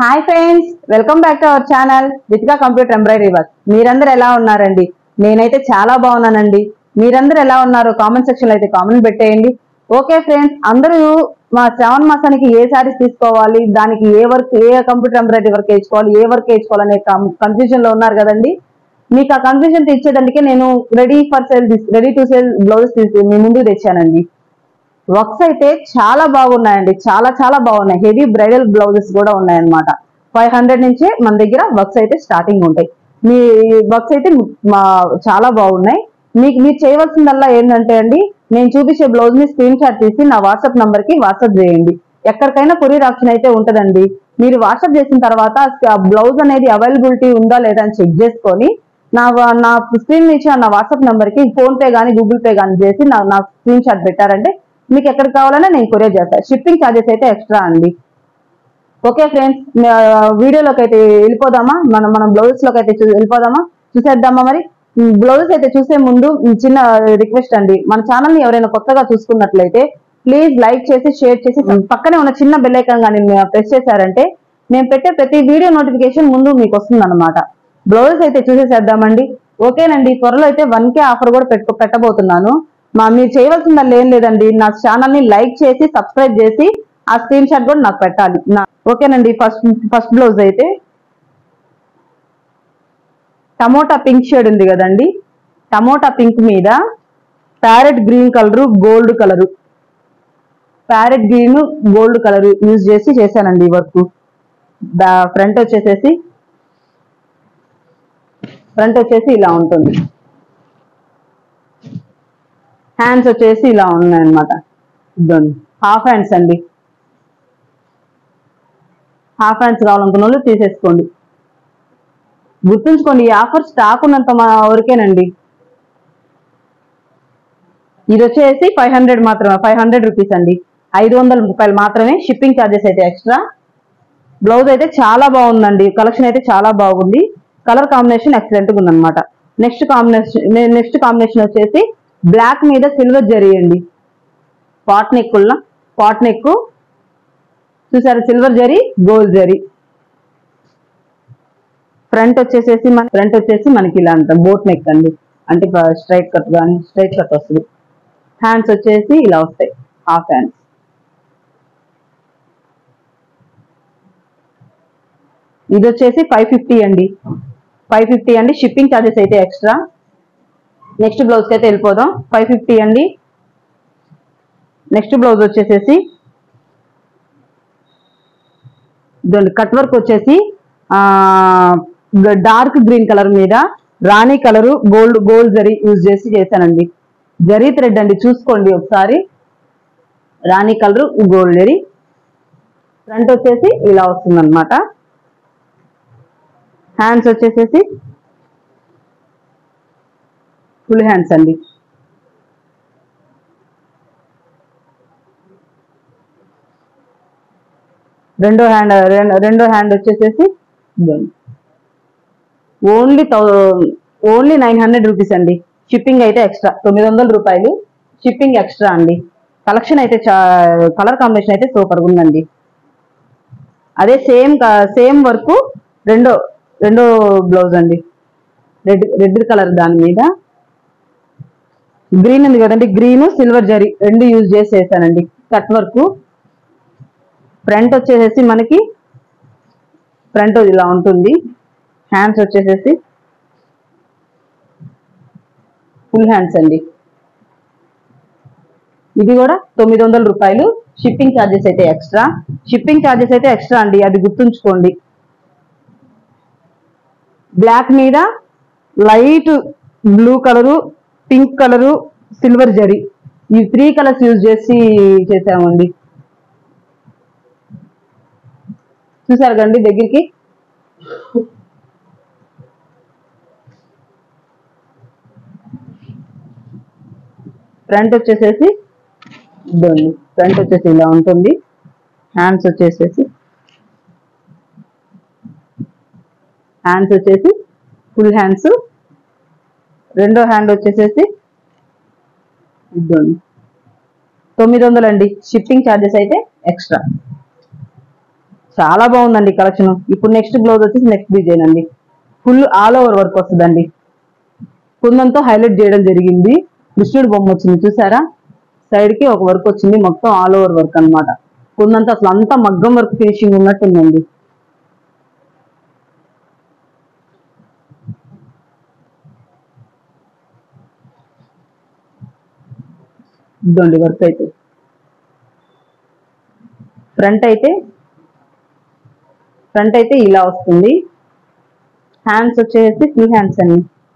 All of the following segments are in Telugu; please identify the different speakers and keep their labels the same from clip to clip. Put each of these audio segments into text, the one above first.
Speaker 1: Hi friends, welcome back to our channel Ritika computer embroidery work. మీరందరూ ఎలా ఉన్నారండి? నేనైతే చాలా బాగున్నానండి. మీరందరూ ఎలా ఉన్నారు? కామెంట్ సెక్షన్ లో అయితే కామెంట్ పెట్టేయండి. ఓకే ఫ్రెండ్స్, అందరూ మా శ్రావణ మాసానికి ఏ శారీస్ తీసుకోవాలి, దానికి ఏ వర్క్, ఏ కంప్యూటర్ ఎంబ్రాయిడరీ వర్క్ వేసుకోవాలి, ఏ వర్క్ వేసుకోవాలనే కన్ఫ్యూజన్ లో ఉన్నారు కదండి. మీకు ఆ కన్ఫ్యూజన్ తెచ్చేదానికి నేను రెడీ టు సేల్ బ్లౌజెస్ మీ ముందుకు తెచ్చానండి. వర్క్స్ అయితే చాలా బాగున్నాయండి, చాలా చాలా బాగున్నాయి. హెవీ బ్రైడల్ బ్లౌజెస్ కూడా ఉన్నాయన్నమాట. 500 నుంచే మన దగ్గర వర్క్స్ అయితే స్టార్టింగ్ ఉంటాయి. మీ వర్క్స్ అయితే చాలా బాగున్నాయి. మీరు చేయవలసిందల్లా ఏంటంటే అండి, నేను చూపించే బ్లౌజ్ ని స్క్రీన్ షాట్ తీసి నా వాట్సాప్ నంబర్ కి వాట్సాప్ చేయండి. ఎక్కడికైనా కొరియర్ ఆప్షన్ అయితే ఉంటదండి. మీరు వాట్సాప్ చేసిన తర్వాత బ్లౌజ్ అనేది అవైలబిలిటీ ఉందా లేదా అని చెక్ చేసుకొని నా స్క్రీన్ నుంచి నా వాట్సాప్ నంబర్ కి ఫోన్ పే కానీ గూగుల్ పే కానీ చేసి నా స్క్రీన్ షాట్ పెట్టారంటే మీకు ఎక్కడికి కావాలన్నా నేను కొరియర్ చేస్తాను. షిప్పింగ్ ఛార్జెస్ అయితే ఎక్స్ట్రా అండి. ఓకే ఫ్రెండ్స్, వీడియోలోకి అయితే వెళ్ళిపోదామా? మనం బ్లౌజెస్ లోకి అయితే వెళ్ళిపోదామా? చూసేద్దామా? మరి బ్లౌజెస్ అయితే చూసే ముందు చిన్న రిక్వెస్ట్ అండి, మన ఛానల్ ని ఎవరైనా కొత్తగా చూసుకున్నట్లయితే ప్లీజ్ లైక్ చేసి షేర్ చేసి పక్కనే ఉన్న చిన్న బెల్ ఐకాన్ కానీ ప్రెస్ చేశారంటే నేను పెట్టే ప్రతి వీడియో నోటిఫికేషన్ ముందు మీకు వస్తుంది అనమాట. బ్లౌజెస్ అయితే చూసేసేద్దామండి. ఓకేనండి, త్వరలో అయితే 1K ఆఫర్ కూడా పెట్టబోతున్నాను. మీరు చేయవలసిందల్లా ఏం లేదండి, నా ఛానల్ ని లైక్ చేసి సబ్స్క్రైబ్ చేసి ఆ స్క్రీన్ షాట్ కూడా నాకు పెట్టాలి. ఓకేనండి, ఫస్ట్ బ్లౌజ్ అయితే టమోటా పింక్ షేడ్ ఉంది కదండి. టమోటా పింక్ మీద parrot green colour, gold colour, parrot green gold colour use చేసి చేశానండి ఈ వర్క్. ఫ్రంట్ వచ్చేసి ఇలా ఉంటుంది. హ్యాండ్స్ వచ్చేసి ఇలా ఉన్నాయన్నమాట. హాఫ్ హ్యాండ్స్ అండి. హాఫ్ హ్యాండ్స్ కావాలనుకున్న వాళ్ళు తీసేసుకోండి. గుర్తుంచుకోండి, ఈ ఆఫర్ స్టాక్ ఉన్నంత వరకేనండి. ఇది వచ్చేసి 500 మాత్రమే, 500 రూపీస్ అండి. 500 రూపాయలు మాత్రమే. షిప్పింగ్ ఛార్జెస్ అయితే ఎక్స్ట్రా. బ్లౌజ్ అయితే చాలా బాగుందండి, కలెక్షన్ అయితే చాలా బాగుంది. కలర్ కాంబినేషన్ ఎక్సలెంట్ గా ఉందన్నమాట. నెక్స్ట్ కాంబినేషన్ వచ్చేసి బ్లాక్ మీద సిల్వర్ జరీ అండి. పాట్ నెక్ చూసారు, silver zari gold zari. Front వచ్చేసి మనకి ఇలా అంట బోట్ నెక్ అండి, అంటే స్ట్రైట్ కట్ వస్తుంది. హ్యాండ్స్ వచ్చేసి ఇలా వస్తాయి, హాఫ్ హ్యాండ్స్. ఇది వచ్చేసి 550 అండి, 550 అండి. షిప్పింగ్ ఛార్జెస్ అయితే ఎక్స్ట్రా. నెక్స్ట్ బ్లౌజ్ కి అయితే వెళ్ళిపోదాం. 550 అండి. నెక్స్ట్ బ్లౌజ్ వచ్చేసేసి కట్ వర్క్ వచ్చేసి డార్క్ గ్రీన్ కలర్ మీద రాణి కలరు గోల్డ్ జరీ యూజ్ చేసి చేశానండి. జరీ థ్రెడ్ అండి, చూసుకోండి ఒకసారి. రాణి కలరు గోల్డ్ జరీ. ఫ్రంట్ వచ్చేసి ఇలా వస్తుంది అనమాట. హ్యాండ్స్ వచ్చేసేసి ఫుల్ హ్యాండ్స్ అండి. రెండో హ్యాండ్ వచ్చేసేసి ఓన్లీ 900 రూపీస్ అండి. షిప్పింగ్ అయితే ఎక్స్ట్రా, 900 రూపాయలు షిప్పింగ్ ఎక్స్ట్రా అండి. కలెక్షన్ అయితే కలర్ కాంబినేషన్ అయితే సూపర్ గా ఉందండి. అదే సేమ్ వర్క్ రెండో బ్లౌజ్ అండి. రెడ్ కలర్, దాని మీద గ్రీన్ ఉంది కదండి, గ్రీన్ సిల్వర్ జరీ రెండు యూజ్ చేసి చేశానండి. Cut work. ఫ్రంట్ వచ్చేసేసి మనకి ఫ్రంట్ ఇలా ఉంటుంది. హ్యాండ్స్ వచ్చేసేసి ఫుల్ హ్యాండ్స్ అండి. ఇది కూడా 900 రూపాయలు. షిప్పింగ్ ఛార్జెస్ అయితే ఎక్స్ట్రా అండి, అది గుర్తుంచుకోండి. బ్లాక్ మీద light blue colour, pink colour, silver zari, ఈ 3 కలర్స్ యూజ్ చేసి చేసామండి. చూసారు కండి దగ్గరికి. ఫ్రంట్ వచ్చేసి ఇలా ఉంటుంది. హ్యాండ్స్ వచ్చేసి ఫుల్ హ్యాండ్స్. రెండో హ్యాండ్ వచ్చేసేసి 900 అండి. షిప్పింగ్ ఛార్జెస్ అయితే ఎక్స్ట్రా. చాలా బాగుందండి కలెక్షన్. ఇప్పుడు నెక్స్ట్ బ్లౌజ్ వచ్చేసి నెక్స్ట్ డిజైన్ అండి. ఫుల్ ఆల్ ఓవర్ వర్క్ వస్తుందండి. కుందంతో హైలైట్ చేయడం జరిగింది. కృష్ణుడి బొమ్మ వచ్చింది చూసారా, సైడ్ కి ఒక వర్క్ వచ్చింది, మొత్తం ఆల్ ఓవర్ వర్క్ అన్నమాట. కుందంతో అసలు అంతా మగ్గం వర్క్ ఫినిషింగ్ ఉన్నట్టుందండి. ఇదండి వర్క్ అయితే. ఫ్రంట్ అయితే ఇలా వస్తుంది. హ్యాండ్స్ వచ్చేసి ఫుల్ హ్యాండ్స్ అండి.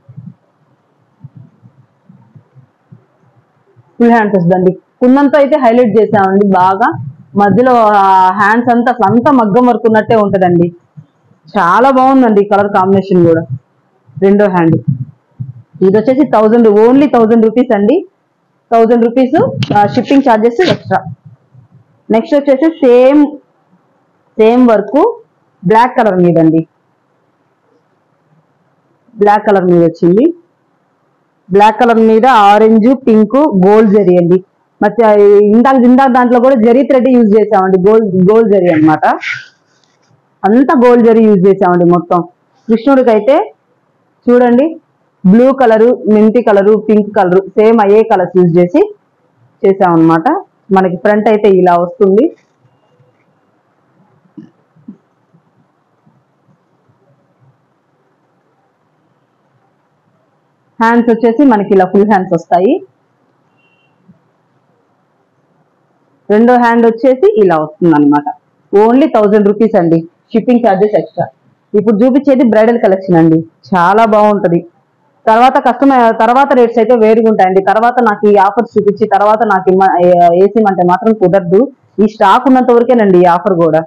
Speaker 1: ఫుల్ హ్యాండ్స్ వస్తుందండి. కుందంతో అయితే హైలైట్ చేసామండి బాగా. మధ్యలో హ్యాండ్స్ అంతా అసలు అంతా మగ్గం వర్క్ ఉన్నట్టే ఉంటదండి. చాలా బాగుందండి కలర్ కాంబినేషన్ కూడా. రెండో హ్యాండ్ ఇది వచ్చేసి 1000, ఓన్లీ 1000 రూపీస్ అండి. 1000 rupees shipping charges extra. Next వచ్చేసి సేమ్ వర్క్ బ్లాక్ కలర్ మీద అండి. బ్లాక్ కలర్ మీద వచ్చింది. బ్లాక్ కలర్ మీద ఆరెంజ్, పింక్, గోల్డ్ జరీ అండి. ಮತ್ತೆ ఇందాక దాంట్లో కూడా జరీ థ్రెడ్ యూజ్ చేసామండి. గోల్డ్ జరీ అన్నమాట. అంతా గోల్డ్ జరీ యూజ్ చేసామండి మొత్తం. కృష్ణుడికి అయితే చూడండి బ్లూ కలరు, మెంతి కలరు, పింక్ కలరు సేమ్ అయ్యే కలర్స్ యూజ్ చేసి చేసామన్నమాట. మనకి ఫ్రంట్ అయితే ఇలా వస్తుంది. హ్యాండ్స్ వచ్చేసి మనకి ఇలా ఫుల్ హ్యాండ్స్ వస్తాయి. రెండో హ్యాండ్ వచ్చేసి ఇలా వస్తుంది అనమాట. ఓన్లీ 1000 రూపీస్ అండి. Shipping charges extra. ఇప్పుడు చూపించేది బ్రైడల్ కలెక్షన్ అండి. చాలా బాగుంటది. తర్వాత రేట్స్ అయితే వేరుగా ఉంటాయండి. తర్వాత నాకు ఈ ఆఫర్స్ చూపించి తర్వాత నాకు ఏసీమంటే మాత్రం కుదరదు. ఈ స్టాక్ ఉన్నంత వరకేనండి ఈ ఆఫర్ కూడా.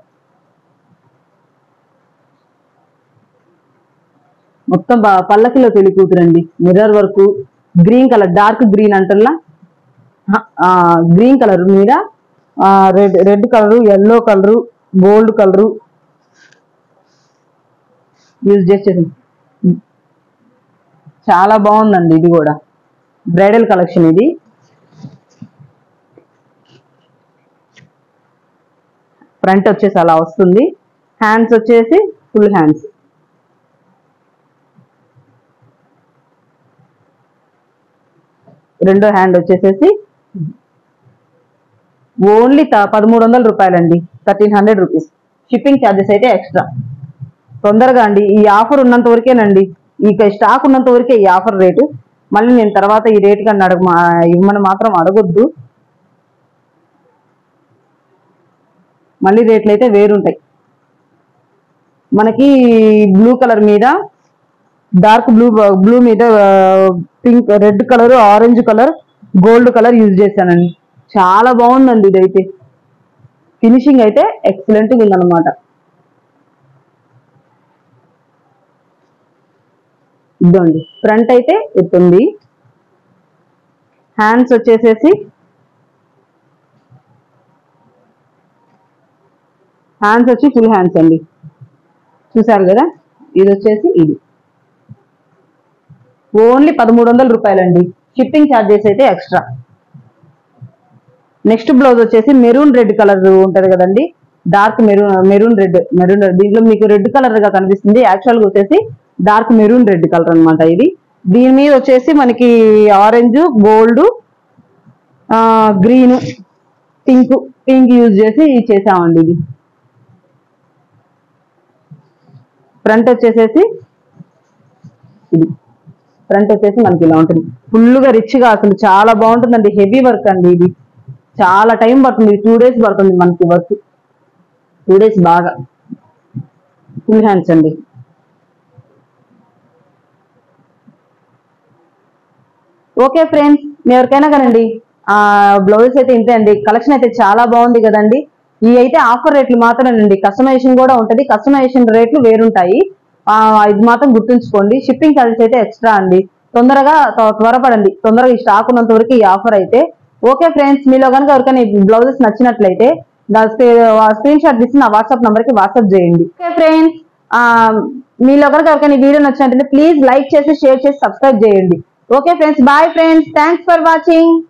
Speaker 1: మొత్తం పల్లకిలో పెళ్లి కూతురండి. Mirror work, green colour, dark green అంటల్లా గ్రీన్ కలర్ మీద red colour, yellow colour, gold colour use చేసేది. చాలా బాగుందండి ఇది కూడా. బ్రైడల్ కలెక్షన్ ఇది. ఫ్రంట్ వచ్చేసి అలా వస్తుంది. హ్యాండ్స్ వచ్చేసి ఫుల్ హ్యాండ్స్. రెండో హ్యాండ్ వచ్చేసేసి ఓన్లీ 1300 రూపాయలండి. 1300 రూపీస్. షిప్పింగ్ ఛార్జెస్ అయితే ఎక్స్ట్రా. తొందరగా అండి, ఈ ఆఫర్ ఉన్నంత వరకేనండి. ఈ స్టాక్ ఉన్నంత వరకే ఈ ఆఫర్ రేటు. మళ్ళీ నేను తర్వాత ఈ రేటు కన్నా ఇవ్వమని మాత్రం అడగొద్దు. మళ్ళీ రేట్లు అయితే వేరుంటాయి. మనకి బ్లూ కలర్ మీద, డార్క్ బ్లూ మీద pink, red colour, orange colour, gold colour use చేశానండి. చాలా బాగుందండి ఇదైతే. ఫినిషింగ్ అయితే ఎక్సలెంట్ గా ఉందన్నమాట. ఇదండి ఫ్రంట్ అయితే ఎత్తుంది. హ్యాండ్స్ వచ్చేసేసి హ్యాండ్స్ వచ్చి ఫుల్ హ్యాండ్స్ అండి. చూసారు కదా, ఇది వచ్చేసి ఇది ఓన్లీ 1300 రూపాయలండి. షిప్పింగ్ ఛార్జెస్ అయితే ఎక్స్ట్రా. నెక్స్ట్ బ్లౌజ్ వచ్చేసి మెరూన్ రెడ్ కలర్ ఉంటది కదండి, డార్క్ మెరూన్ రెడ్. దీంట్లో మీకు రెడ్ కలర్ గా కనిపిస్తుంది, యాక్చువల్ గా వచ్చేసి డార్క్ మెరూన్ రెడ్ కలర్ అనమాట ఇది. దీని మీద వచ్చేసి మనకి orange, gold, green, pink use చేసి చేసామండి ఇది. ఫ్రంట్ వచ్చేసేసి ఇది. ఫ్రంట్ వచ్చేసి మనకి ఇలా ఉంటుంది. ఫుల్గా రిచ్ గా అసలు చాలా బాగుంటుందండి. హెవీ వర్క్ అండి ఇది. చాలా టైం పడుతుంది. 2 days పడుతుంది మనకి వర్క్. 2 days బాగా. ఫుల్ హ్యాండ్స్ అండి. ఓకే ఫ్రెండ్స్, మీ ఎవరికైనా కనండి బ్లౌజెస్ అయితే ఇంతే అండి. కలెక్షన్ అయితే చాలా బాగుంది కదండి. ఈ అయితే ఆఫర్ రేట్లు మాత్రమేనండి. కస్టమైజేషన్ కూడా ఉంటది. కస్టమైజేషన్ రేట్లు వేరుంటాయి. ఇది మాత్రం గుర్తుంచుకోండి. షిప్పింగ్ ఛార్జెస్ అయితే ఎక్స్ట్రా అండి. త్వరపడండి. తొందరగా ఈ స్టాక్ ఉన్నంత వరకు ఈ ఆఫర్ అయితే. ఓకే ఫ్రెండ్స్, మీలో కనుక ఎవరికైనా బ్లౌజెస్ నచ్చినట్లయితే స్క్రీన్ షాట్ తీసి నా వాట్సాప్ నంబర్ కి వాట్సాప్ చేయండి. ఓకే ఫ్రెండ్స్, మీలో కనుక ఎవరికైనా వీడియో నచ్చినట్లయితే ప్లీజ్ లైక్ చేసి, షేర్ చేసి, సబ్స్క్రైబ్ చేయండి. Okay friends, bye friends, thanks for watching.